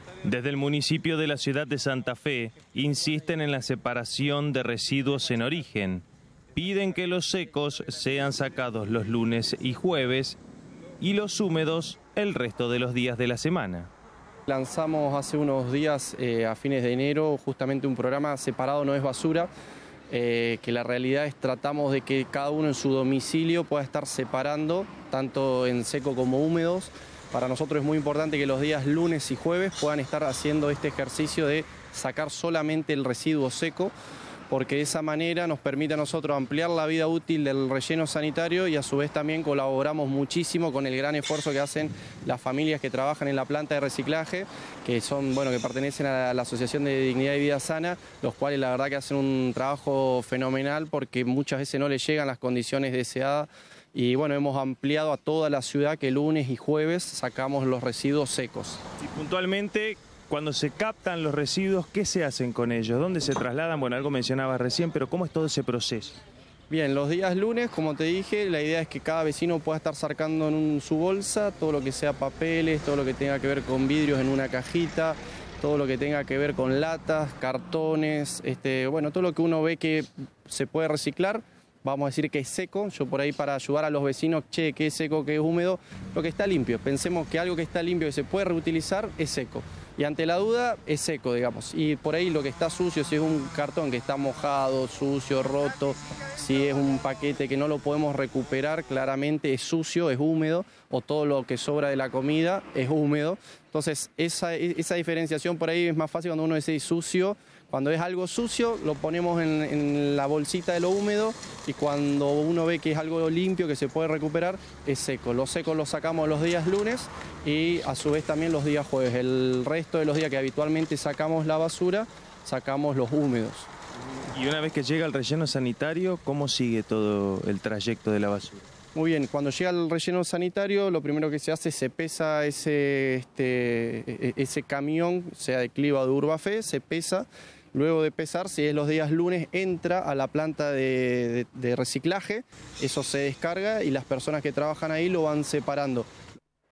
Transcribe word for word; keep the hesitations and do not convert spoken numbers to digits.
Desde el municipio de la ciudad de Santa Fe insisten en la separación de residuos en origen. Piden que los secos sean sacados los lunes y jueves y los húmedos el resto de los días de la semana. Lanzamos hace unos días, eh, a fines de enero, justamente un programa Separado no es basura, eh, que la realidad es tratamos de que cada uno en su domicilio pueda estar separando, tanto en seco como húmedos. Para nosotros es muy importante que los días lunes y jueves puedan estar haciendo este ejercicio de sacar solamente el residuo seco, porque de esa manera nos permite a nosotros ampliar la vida útil del relleno sanitario y a su vez también colaboramos muchísimo con el gran esfuerzo que hacen las familias que trabajan en la planta de reciclaje, que son, bueno, que pertenecen a la Asociación de Dignidad y Vida Sana, los cuales la verdad que hacen un trabajo fenomenal porque muchas veces no les llegan las condiciones deseadas. Y bueno, hemos ampliado a toda la ciudad que lunes y jueves sacamos los residuos secos. Y puntualmente, cuando se captan los residuos, ¿qué se hacen con ellos? ¿Dónde se trasladan? Bueno, algo mencionabas recién, pero ¿cómo es todo ese proceso? Bien, los días lunes, como te dije, la idea es que cada vecino pueda estar sacando en un, su bolsa todo lo que sea papeles, todo lo que tenga que ver con vidrios en una cajita, todo lo que tenga que ver con latas, cartones, este, bueno, todo lo que uno ve que se puede reciclar. Vamos a decir que es seco, yo por ahí para ayudar a los vecinos, che, qué es seco, qué es húmedo, lo que está limpio. Pensemos que algo que está limpio, que se puede reutilizar, es seco. Y ante la duda, es seco, digamos. Y por ahí lo que está sucio, si es un cartón que está mojado, sucio, roto, si es un paquete que no lo podemos recuperar, claramente es sucio, es húmedo, o todo lo que sobra de la comida es húmedo. Entonces, esa, esa diferenciación por ahí es más fácil cuando uno dice sucio. Cuando es algo sucio, lo ponemos en, en la bolsita de lo húmedo y cuando uno ve que es algo limpio, que se puede recuperar, es seco. Los secos los sacamos los días lunes y a su vez también los días jueves. El resto de los días que habitualmente sacamos la basura, sacamos los húmedos. Y una vez que llega el relleno sanitario, ¿cómo sigue todo el trayecto de la basura? Muy bien, cuando llega el relleno sanitario, lo primero que se hace es se pesa ese, este, ese camión, sea de Cliva o de Urbafé, se pesa. Luego de pesar, si es los días lunes, entra a la planta de, de, de reciclaje, eso se descarga y las personas que trabajan ahí lo van separando.